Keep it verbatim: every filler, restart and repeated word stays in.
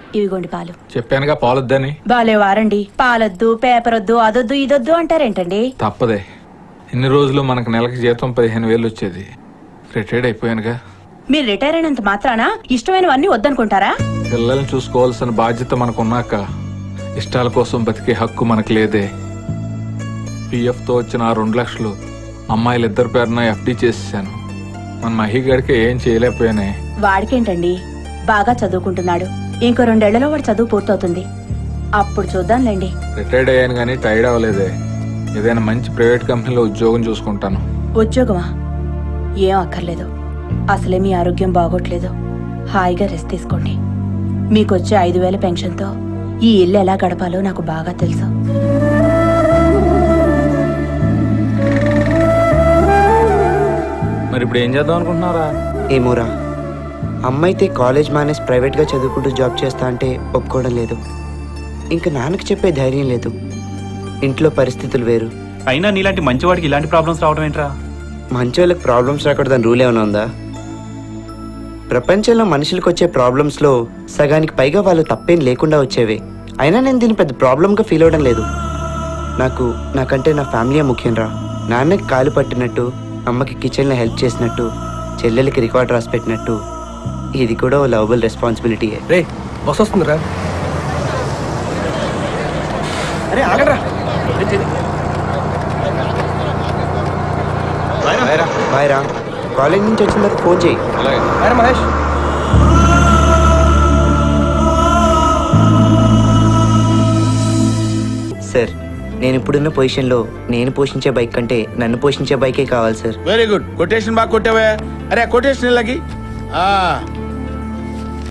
ఇవిగోండి పాలు. చెప్పానుగా పాలొద్దని. బాలే వారండి, పాలొద్దు పేపర్ వద్దు అదొద్దు ఇదొద్దు అంటారేంటండి? తప్పదే. ఇన్ని రోజులు మనకు నెలకి జీతం పదిహేను వేలు వచ్చేది. రిటైర్డ్ అయిపోయానుగా. మీరు రిటైర్ అయినంత మాత్రాన ఇష్టమైనవన్నీ వద్దనుకుంటారా? పిల్లల్ని చూసుకోవాల్సిన బాధ్యత మనకున్నాక ఇష్టాల కోసం బతికే హక్కు మనకు లేదే. పిఎఫ్ తో వచ్చిన ఆ రెండు లక్షలు అమ్మాయిలు ఇద్దరు పేరున ఎఫ్డి చేసేసాను. మన మహిగాడికి ఏం చేయలేకపోయానే. వాడికేంటండి, బాగా చదువుకుంటున్నాడు. ఇంకో రెండేళ్లలో వాడు చదువు పూర్తవుతుంది, అప్పుడు చూద్దాంలేండి. రిటైర్డ్ అయ్యాను కానీ టైర్డ్ అవ్వలేదే. ఏదైనా మంచి ప్రైవేట్ కంపెనీలో ఉద్యోగం చూసుకుంటాను. ఉద్యోగమా? ఏం అక్కర్లేదు, అసలే మీ ఆరోగ్యం బాగోట్లేదు. హాయిగా రెస్ట్ తీసుకోండి. మీకొచ్చే ఐదు వేల పెన్షన్తో ఈ ఇల్లు ఎలా గడపాలో నాకు బాగా తెలుసు. మరి ఇప్పుడు ఏం చేద్దాం అనుకుంటున్నారా? ఏమోరా, అమ్మైతే కాలేజ్ మానేసి ప్రైవేట్గా చదువుకుంటూ జాబ్ చేస్తా అంటే ఒప్పుకోవడం లేదు. ఇంకా నాన్నకి చెప్పే ధైర్యం లేదు. ఇంట్లో పరిస్థితులు వేరు. అయినా నీలాంటి మంచివాడికి ఇలాంటి ప్రాబ్లమ్స్ రావడం ఏంట్రా? మంచోళ్ళకి ప్రాబ్లమ్స్ రాకూడదని రూల్ ఏమైనా ఉందా? ప్రపంచంలో మనుషులకు వచ్చే ప్రాబ్లమ్స్లో సగానికి పైగా వాళ్ళు తప్పేం లేకుండా వచ్చేవే. అయినా నేను దీన్ని పెద్ద ప్రాబ్లంగా ఫీల్ అవ్వడం లేదు. నాకు నాకంటే నా ఫ్యామిలీ ముఖ్యం రా. నాన్నకి కాలు పట్టినట్టు, అమ్మకి కిచెన్లో హెల్ప్ చేసినట్టు, చెల్లెలకి రికార్డ్ రాసి పెట్టినట్టు ఇది కూడా ఓ లవబుల్ రెస్పాన్సిబిలిటీయే. రే బస్ వస్తుందిరా. అరే ఆగరా. బాయ్ రా. కాలేజ్ నుంచి వచ్చిన తర్వాత ఫోన్ చేయి. బాయ్ మహేష్. సార్, నేను ఇప్పుడున్న పొజిషన్లో నేను పోషించే బైక్ కంటే నన్ను పోషించే బైకే కావాలి సార్. Very good. కొటేషన్ బాగా కొట్టావే. అరే కొటేషన్ ఇలాగి